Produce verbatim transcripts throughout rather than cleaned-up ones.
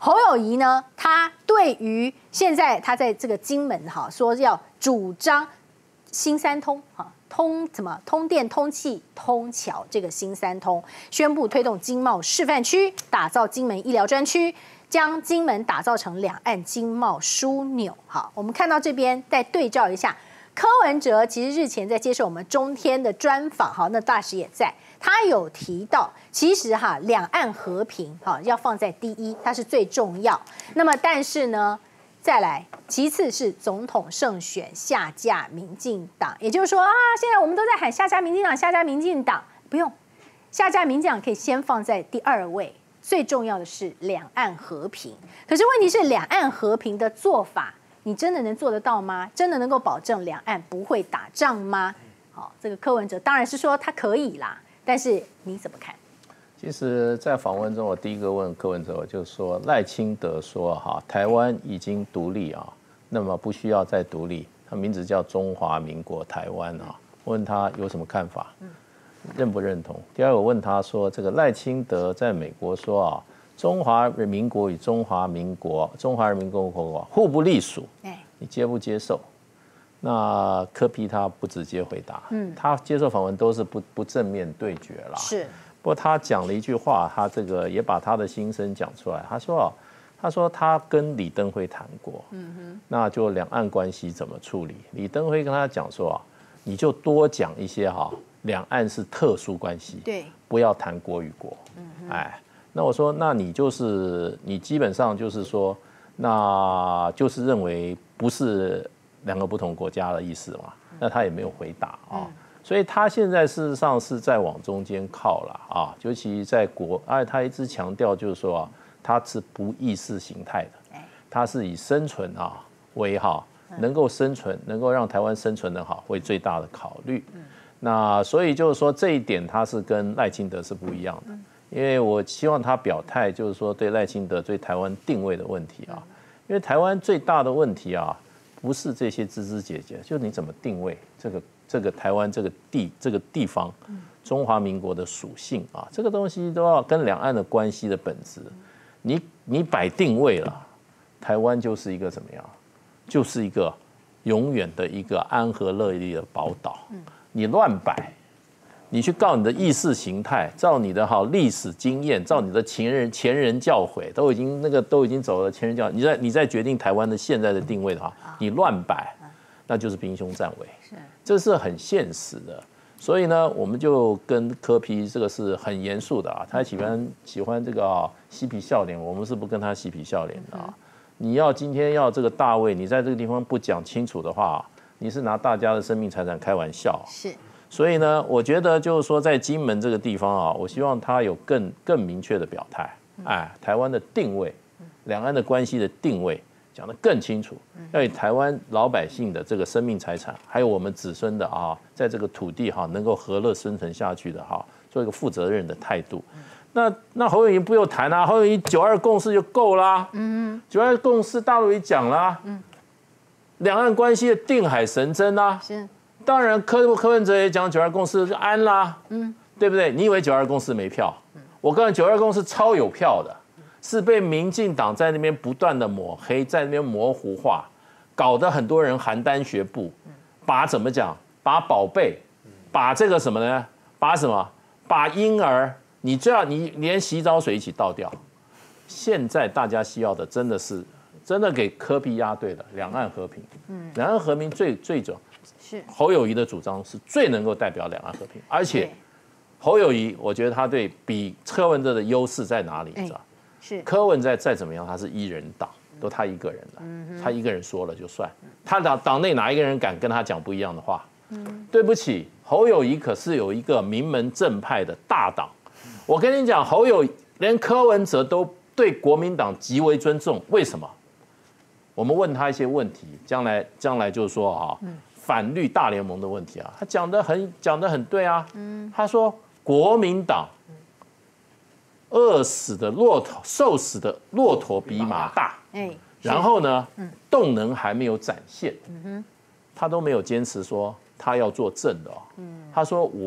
侯友宜呢，他对于现在他在这个金门哈，说要主张新三通哈。通怎么通电、通气、通桥，这个新三通宣布推动经贸示范区，打造金门医疗专区，将金门打造成两岸经贸枢纽。好，我们看到这边再对照一下，柯文哲其实日前在接受我们中天的专访，好，那大使也在，他有提到，其实哈两岸和平哈要放在第一，它是最重要。那么但是呢？再来，其次是总统胜选下架民进党，也就是说啊，现在我们都在喊下架民进党，下架民进党，不用，下架民进党可以先放在第二位，最重要的是两岸和平。可是问题是，两岸和平的做法，你真的能做得到吗？真的能够保证两岸不会打仗吗？好，这个柯文哲当然是说他可以啦，但是你怎么看？ 其实，在访问中，我第一个问柯文哲，我就说赖清德说哈，台湾已经独立啊，那么不需要再独立，他名字叫中华民国台湾啊。问他有什么看法，认不认同？第二，我问他说，这个赖清德在美国说啊，中华民国与中华民国、中华人民共和国互不隶属，你接不接受？那柯 P 他不直接回答，嗯，他接受访问都是不不正面对决啦， 是。 不过他讲了一句话，他这个也把他的心声讲出来。他说：“他说他跟李登辉谈过，嗯哼，那就两岸关系怎么处理？李登辉跟他讲说啊，你就多讲一些哈，两岸是特殊关系， 对， 不要谈国与国。嗯，哎，那我说，那你就是你基本上就是说，那就是认为不是两个不同国家的意思嘛？那他也没有回答啊。嗯，所以他现在事实上是在往中间靠了啊，尤其在国，而且他一直强调就是说啊，他是不意识形态的，他是以生存啊为哈，能够生存，能够让台湾生存的好为最大的考虑。那所以就是说这一点他是跟赖清德是不一样的，因为我希望他表态就是说对赖清德对台湾定位的问题啊，因为台湾最大的问题啊，不是这些枝枝节节，就你怎么定位这个。这个台湾这个地这个地方，中华民国的属性啊，这个东西都要跟两岸的关系的本质，你你摆定位了，台湾就是一个怎么样？就是一个永远的一个安和乐利的宝岛。你乱摆，你去告你的意识形态，照你的好历史经验，照你的前人前人教诲，都已经那个都已经走了前人教，你再你再决定台湾的现在的定位的话，你乱摆。那就是兵凶战危，这是很现实的。所以呢，我们就跟柯 P 这个是很严肃的啊，他喜欢喜欢这个啊嬉皮笑脸，我们是不跟他嬉皮笑脸的啊。你要今天要这个大位，你在这个地方不讲清楚的话，你是拿大家的生命财产开玩笑。 是。 所以呢，我觉得就是说，在金门这个地方啊，我希望他有更更明确的表态，哎，台湾的定位，两岸的关系的定位。讲得更清楚，要以台湾老百姓的这个生命财产，还有我们子孙的啊，在这个土地哈能够和乐生存下去的哈，做一个负责任的态度。那那侯友宜不用谈啊，侯友宜九二共识就够啦。嗯，九二共识大陆也讲啦。嗯，两岸关系的定海神针啊。是。当然柯柯文哲也讲九二共识就安啦。嗯，对不对？你以为九二共识没票？我告诉你，九二共识超有票的。是被民进党在那边不断的抹黑，在那边模糊化，搞得很多人邯郸学步，把怎么讲，把宝贝，把这个什么呢？把什么？把婴儿，你最好你连洗澡水一起倒掉。现在大家需要的真的是，真的给柯 P 押对了，两岸和平。嗯，两岸和平最最重是侯友宜的主张是最能够代表两岸和平，而且侯友宜，我觉得他对比柯文哲的优势在哪里？你知道？是柯文再再怎么样，他是一人党，都他一个人的，嗯、他一个人说了就算。他党党内哪一个人敢跟他讲不一样的话？嗯、对不起，侯友宜可是有一个名门正派的大党。我跟你讲，侯友连柯文哲都对国民党极为尊重，为什么？我们问他一些问题，将来将来就是说啊，嗯、反绿大联盟的问题啊，他讲得很讲得很对啊。嗯、他说国民党。饿死的骆驼，瘦死的骆驼比马大。哎，然后呢，动能还没有展现，他都没有坚持说他要做正的。他说我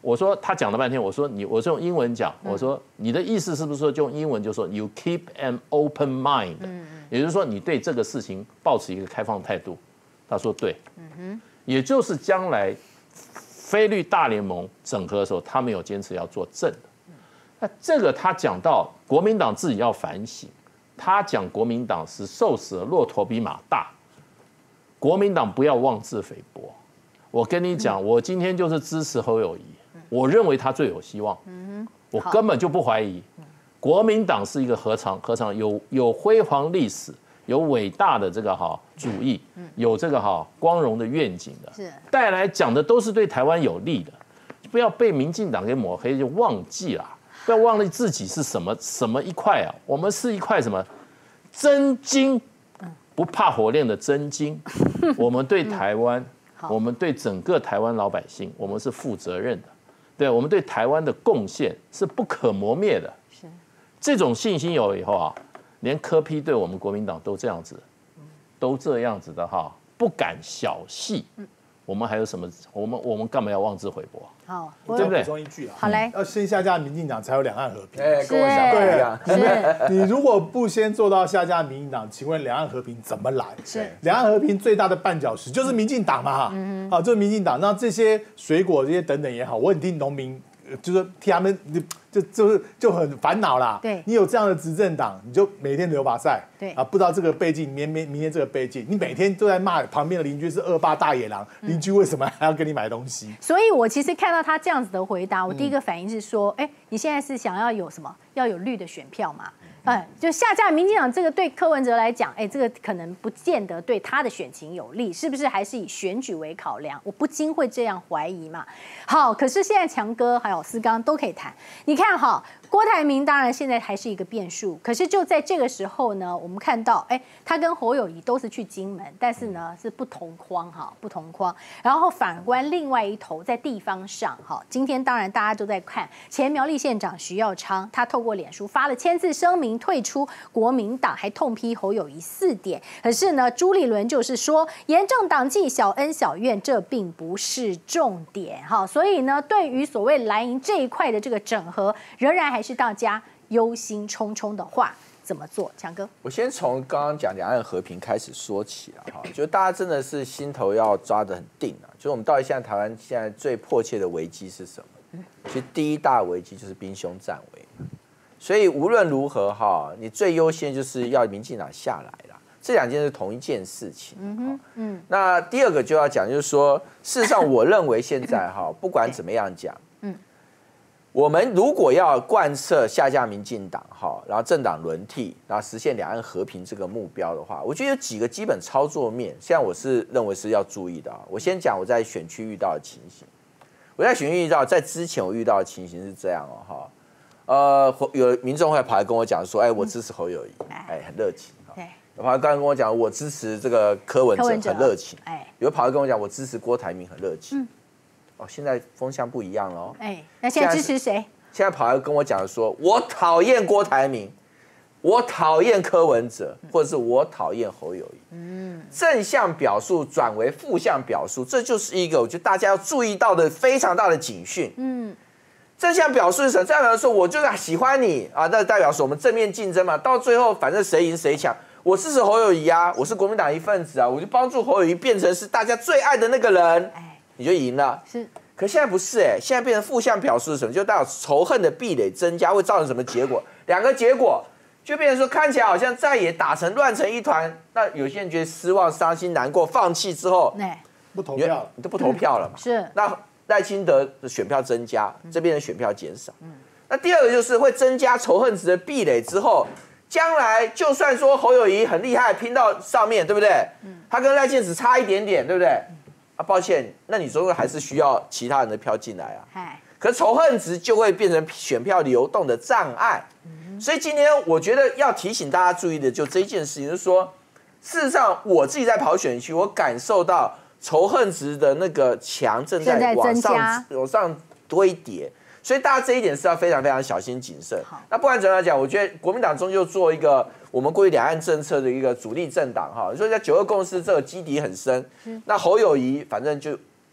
我说他讲了半天，我说你，我是用英文讲，我说你的意思是不是说就用英文就说 you keep an open mind，嗯、也就是说你对这个事情抱持一个开放态度。他说对，嗯哼，也就是将来非绿大联盟整合的时候，他没有坚持要做正的。那这个他讲到国民党自己要反省，他讲国民党是瘦死了骆驼比马大，国民党不要妄自菲薄。我跟你讲，我今天就是支持侯友宜。我认为他最有希望，我根本就不怀疑。国民党是一个何尝何尝有有辉煌历史、有伟大的这个哈主义、有这个哈光荣的愿景的，带来讲的都是对台湾有利的，不要被民进党给抹黑就忘记了，不要忘了自己是什么什么一块啊，我们是一块什么真金，不怕火炼的真金，我们对台湾。我们对整个台湾老百姓，我们是负责任的，对我们对台湾的贡献是不可磨灭的。是这种信心有了以后啊，连柯 P 对我们国民党都这样子，都这样子的哈，不敢小戏。我们还有什么？我们我们干嘛要妄自菲薄？ 好， 对不对？ 补充一句啊， 好嘞， 要先下架民进党才有两岸和平。 哎，跟我想的一样。 你你如果不先做到下架民进党，请问两岸和平怎么来？ 是两岸和平最大的绊脚石就是民进党嘛，嗯，好，就是民进党。那这些水果这些等等也好，我很替农民，就是替他们，就就是就很烦恼啦。 对， 你有这样的执政党，你就每天留把赛。 对啊，不知道这个背景，明明明天这个背景，你每天都在骂旁边的邻居是恶霸大野狼，邻居为什么还要跟你买东西？ 所以我其实看到他这样子的回答，我第一个反应是说，哎、嗯，你现在是想要有什么？要有绿的选票嘛？哎，就下架民进党这个对柯文哲来讲，哎，这个可能不见得对他的选情有利，是不是？还是以选举为考量？我不禁会这样怀疑嘛。好，可是现在强哥还有思刚都可以谈。你看哈，郭台铭当然现在还是一个变数，可是就在这个时候呢，我们看到，哎，他跟侯友宜都是去金门，但是呢是不同框哈，不同框。然后反观另外一头，在地方上哈，今天当然大家都在看前苗栗县长徐耀昌，他透过脸书发了签字声明。退出国民党，还痛批侯友宜四点。可是呢，朱立伦就是说，严正党纪，小恩小怨，这并不是重点哈。所以呢，对于所谓蓝营这一块的这个整合，仍然还是大家忧心忡忡的话，怎么做？强哥， 我先从刚刚讲两岸和平开始说起了哈，就大家真的是心头要抓得很定啊。就是我们到底现在台湾现在最迫切的危机是什么？其实第一大危机就是兵凶战危。所以无论如何哈，你最优先就是要民进党下来啦，这两件是同一件事情。嗯哼，嗯。那第二个就要讲，就是说，事实上，我认为现在哈，不管怎么样讲，嗯，我们如果要贯彻下架民进党哈，然后政党轮替，然后实现两岸和平这个目标的话，我觉得有几个基本操作面，现在我是认为是要注意的啊。我先讲我在选区遇到的情形，我在选区遇到，在之前我遇到的情形是这样哦哈。呃，有民众会跑来跟我讲说，哎，我支持侯友宜，哎，很热情。对，有跑来刚刚跟我讲，我支持这个柯文哲，很热情。哎，有跑来跟我讲，我支持郭台铭，很热情。哦，现在风向不一样了哦。哎， 那现在支持谁？ 现在跑来跟我讲说，我讨厌郭台铭，我讨厌柯文哲，或者是我讨厌侯友宜。嗯，正向表述转为负向表述，这就是一个我觉得大家要注意到的非常大的警讯。嗯。正向表述是什么？正向表述说，我就是喜欢你啊，那代表说我们正面竞争嘛。到最后，反正谁赢谁强。我支持侯友宜啊，我是国民党一份子啊，我就帮助侯友宜变成是大家最爱的那个人，你就赢了。是，可现在不是哎、欸，现在变成负向表述是什么？就代表仇恨的壁垒增加，会造成什么结果？两个结果就变成说，看起来好像再也打成乱成一团。那有些人觉得失望、伤心、难过，放弃之后， 不投票， 你都不投票了嘛？ 是那。赖清德的选票增加，这边的选票减少。那第二个就是会增加仇恨值的壁垒之后，将来就算说侯友宜很厉害，拼到上面，对不对？他跟赖清德只差一点点，对不对？啊，抱歉，那你终究还是需要其他人的票进来啊。可仇恨值就会变成选票流动的障碍。所以今天我觉得要提醒大家注意的，就这一件事情，就是说，事实上我自己在跑选区，我感受到。仇恨值的那个墙正在往上往上堆叠，所以大家这一点是要非常非常小心谨慎。那不管怎么样讲，我觉得国民党终究做一个我们过去两岸政策的一个主力政党哈，所以在九二共识这个基底很深。那侯友宜反正就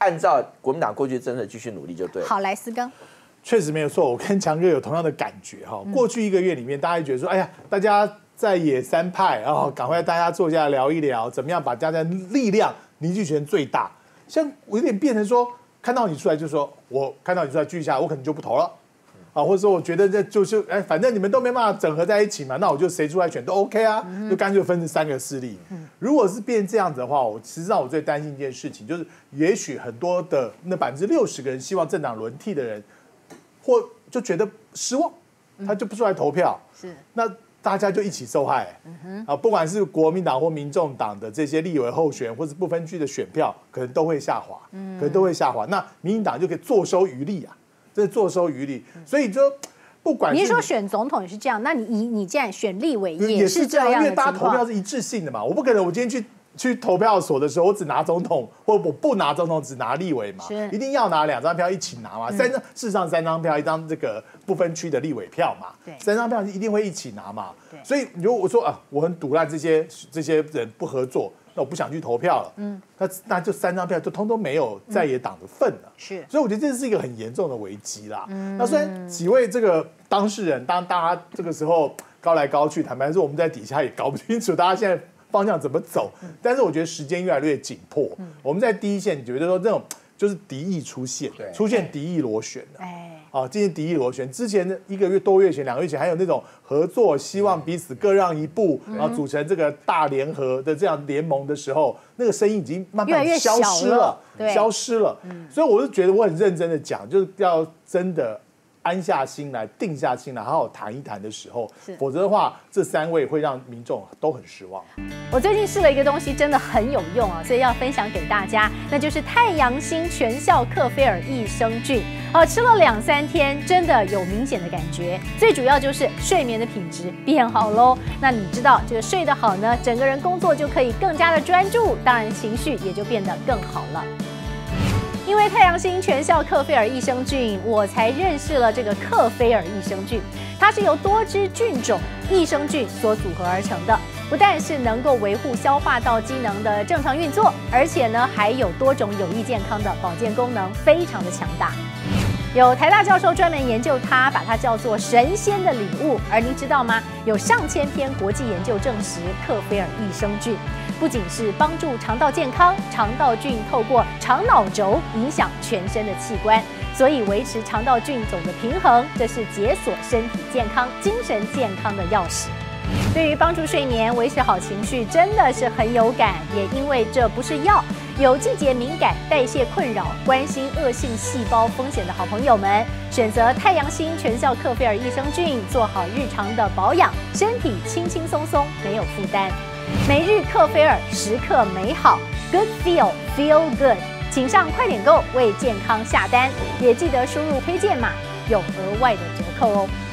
按照国民党过去的政策继续努力就对了。 好，来思刚。 确实没有错，我跟强哥有同样的感觉哈。过去一个月里面，大家觉得说，哎呀，大家在野三派，然后赶快大家坐下来聊一聊，怎么样把大家力量凝聚成最大。像我有点变成说，看到你出来就说，我看到你出来聚一下，我可能就不投了。啊，或者说我觉得这就是哎，反正你们都没办法整合在一起嘛，那我就谁出来选都 OK 啊，就干脆分成三个势力。如果是变这样子的话，我实际上我最担心一件事情，就是也许很多的那百分之六十个人希望政党轮替的人，或就觉得失望，他就不出来投票， 是那大家就一起受害。啊，不管是国民党或民众党的这些立委候选或是不分区的选票，可能都会下滑，可能都会下滑。那民进党就可以坐收渔利啊。这坐收渔利，所以就不管是你是说选总统也是这样，那你你你既然选立委也是这样的情况， 因为大家投票是一致性的嘛，我不可能我今天去去投票所的时候，我只拿总统，或我不拿总统，只拿立委嘛，一定要拿两张票一起拿嘛，三张事实上三张票，一张这个不分区的立委票嘛，三张票一定会一起拿嘛，所以如果我说啊，我很堵烂这些这些人不合作。那我不想去投票了，嗯，那那就三张票就通通没有在野党的份了， 是， 所以我觉得这是一个很严重的危机啦。嗯，那虽然几位这个当事人，当大家这个时候高来高去，坦白说我们在底下也搞不清楚大家现在方向怎么走，但是我觉得时间越来越紧迫，我们在第一线觉得说这种就是敌意出现，出现敌意螺旋的，哎。啊，进行敌意螺旋。之前的一个月多月前、两个月前，还有那种合作，希望彼此各让一步，然后组成这个大联合的这样联盟的时候，那个声音已经慢慢消失了，消失了。所以我就觉得我很认真的讲，就是要真的安下心来、定下心来，好好谈一谈的时候，否则的话，这三位会让民众都很失望。 我最近试了一个东西，真的很有用啊，所以要分享给大家，那就是太阳星全效克菲尔益生菌。哦，吃了两三天，真的有明显的感觉。最主要就是睡眠的品质变好喽。那你知道这个睡得好呢，整个人工作就可以更加的专注，当然情绪也就变得更好了。因为太阳星全效克菲尔益生菌，我才认识了这个克菲尔益生菌。它是由多支菌种益生菌所组合而成的，不但是能够维护消化道机能的正常运作，而且呢还有多种有益健康的保健功能，非常的强大。有台大教授专门研究它，把它叫做神仙的礼物。而您知道吗？有上千篇国际研究证实，克菲尔益生菌不仅是帮助肠道健康，肠道菌透过肠脑轴影响全身的器官，所以维持肠道菌种的平衡，这是解锁身体健康、精神健康的钥匙。对于帮助睡眠、维持好情绪，真的是很有感。也因为这不是药，有季节敏感、代谢困扰、关心恶性细胞风险的好朋友们，选择太阳星全效克菲尔益生菌，做好日常的保养，身体轻轻松松，没有负担。每日克菲尔，时刻美好 ，Good Feel Feel Good， 请上快点购为健康下单，也记得输入推荐码，有额外的折扣哦。